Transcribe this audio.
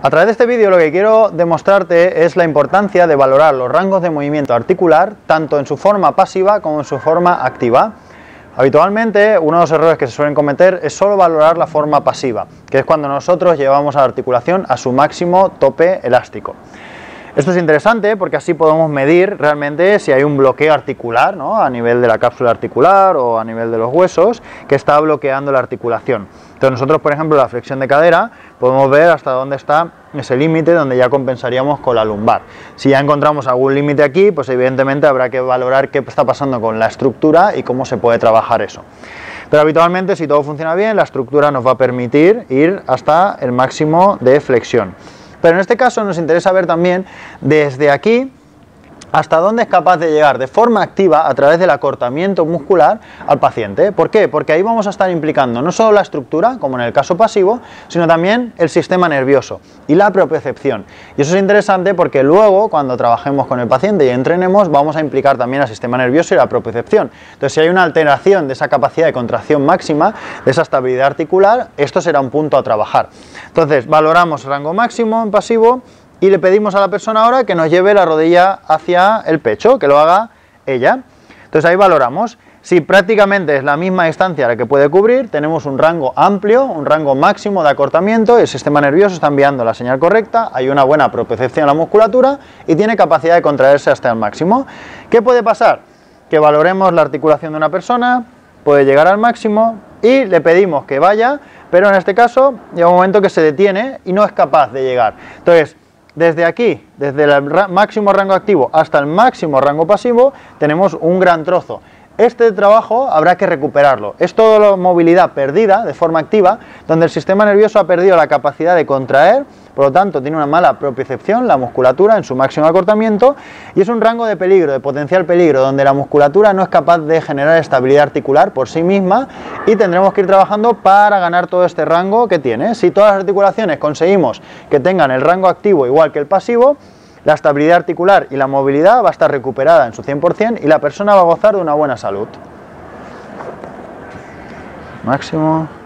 A través de este vídeo lo que quiero demostrarte es la importancia de valorar los rangos de movimiento articular tanto en su forma pasiva como en su forma activa. Habitualmente uno de los errores que se suelen cometer es solo valorar la forma pasiva, que es cuando nosotros llevamos a la articulación a su máximo tope elástico. Esto es interesante porque así podemos medir realmente si hay un bloqueo articular, ¿no?, a nivel de la cápsula articular o a nivel de los huesos que está bloqueando la articulación. Entonces nosotros, por ejemplo, la flexión de cadera podemos ver hasta dónde está ese límite donde ya compensaríamos con la lumbar. Si ya encontramos algún límite aquí, pues evidentemente habrá que valorar qué está pasando con la estructura y cómo se puede trabajar eso. Pero habitualmente, si todo funciona bien, la estructura nos va a permitir ir hasta el máximo de flexión. Pero en este caso nos interesa ver también desde aquí hasta dónde es capaz de llegar de forma activa a través del acortamiento muscular al paciente. ¿Por qué? Porque ahí vamos a estar implicando no solo la estructura, como en el caso pasivo, sino también el sistema nervioso y la propiocepción. Y eso es interesante porque luego, cuando trabajemos con el paciente y entrenemos, vamos a implicar también al sistema nervioso y la propiocepción. Entonces, si hay una alteración de esa capacidad de contracción máxima, de esa estabilidad articular, esto será un punto a trabajar. Entonces, valoramos rango máximo en pasivo y le pedimos a la persona ahora que nos lleve la rodilla hacia el pecho, que lo haga ella. Entonces ahí valoramos. Si prácticamente es la misma distancia la que puede cubrir, tenemos un rango amplio, un rango máximo de acortamiento, el sistema nervioso está enviando la señal correcta, hay una buena propiocepción a la musculatura y tiene capacidad de contraerse hasta el máximo. ¿Qué puede pasar? Que valoremos la articulación de una persona, puede llegar al máximo y le pedimos que vaya, pero en este caso llega un momento que se detiene y no es capaz de llegar. Entonces, desde aquí, desde el máximo rango activo hasta el máximo rango pasivo, tenemos un gran trozo. Este trabajo habrá que recuperarlo. Es toda la movilidad perdida de forma activa, donde el sistema nervioso ha perdido la capacidad de contraer, por lo tanto tiene una mala propiocepción, la musculatura en su máximo acortamiento, y es un rango de peligro, de potencial peligro, donde la musculatura no es capaz de generar estabilidad articular por sí misma y tendremos que ir trabajando para ganar todo este rango que tiene. Si todas las articulaciones conseguimos que tengan el rango activo igual que el pasivo, la estabilidad articular y la movilidad va a estar recuperada en su 100% y la persona va a gozar de una buena salud. Máximo.